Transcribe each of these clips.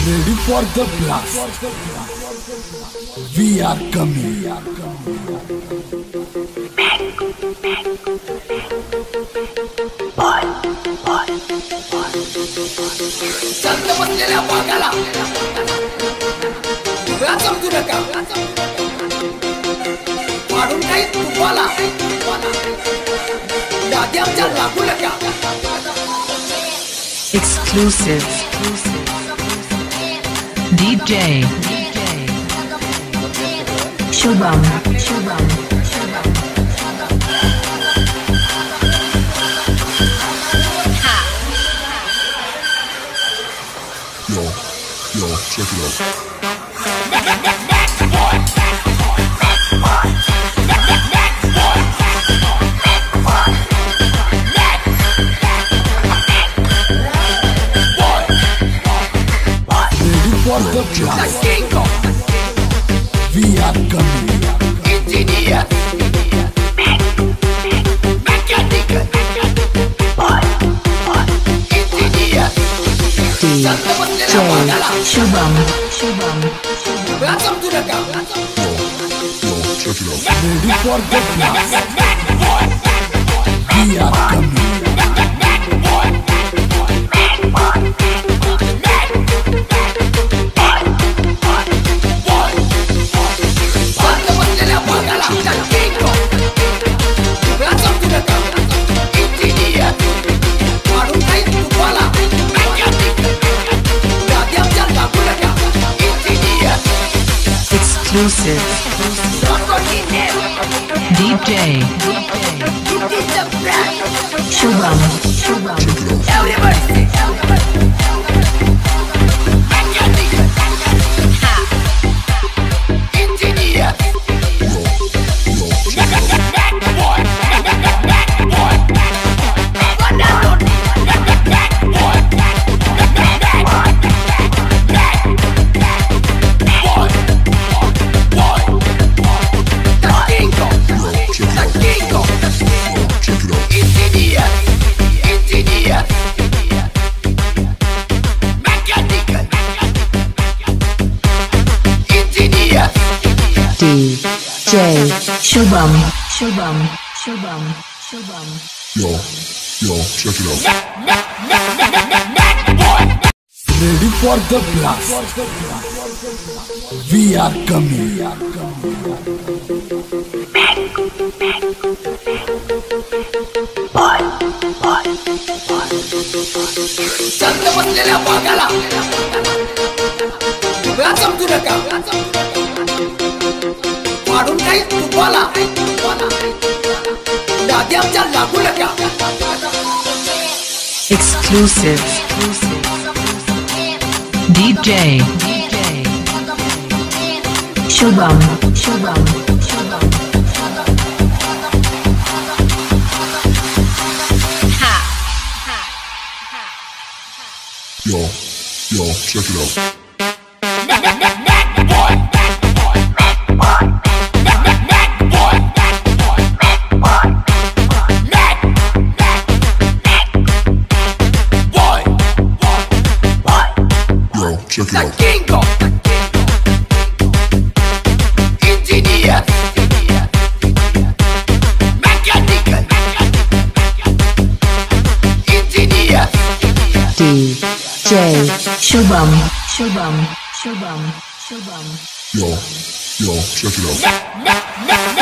Ready for the blast. We are coming. शांत बसलेल्या वाघाला उभ्या समजू नका. वाढून काही तुम्हाला दादी आमच्या लागू नका. Exclusive DJ Shubham Yo, check it out. For the blast. We are coming. Engineer, mechanic, engineer. शांत बसलेल्या वाघाला Shubham उभ्या समजू नका. Yo, check it out. Ready for the blast. We are coming. शांत बसलेल्या वाघाला उभ्या समजू नका. Engineer, वाढून काही तुम्हाला mechanic. दादी आमच्या लागू नका. Engineer, Exclusive not ordinary. DJ It is the brand. Shubham Everybody say mechanic, engineer. One and only. The king of Check it out. engineer, mechanical, engineer. DJ Shubham Yo, check it out. Ready for the blast. We are coming. शांत बसलेल्या वाघाला उभ्या समजू नका. वाढून काही तुम्हाला दादी आमच्या लागू नका. Exclusive DJ Shubham Yo, check it out. Yo, check it The out. king of engineer, mechanical, engineer. DJ Shubham Yo, check it out.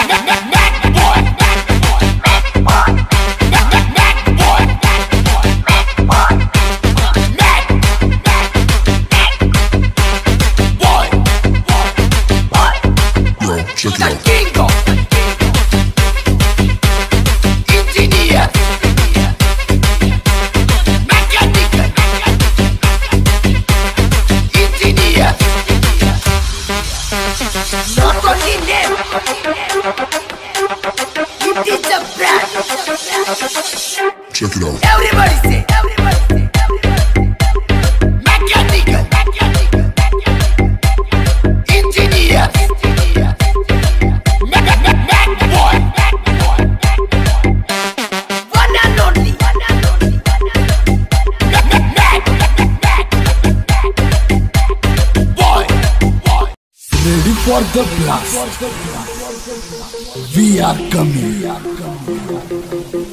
Yo, check it The out. king of engineer, mechanical, engineer. Not only name, it is the brand. Check it out. Everybody say mechanical, engineer. One and only. for the blast. We are coming.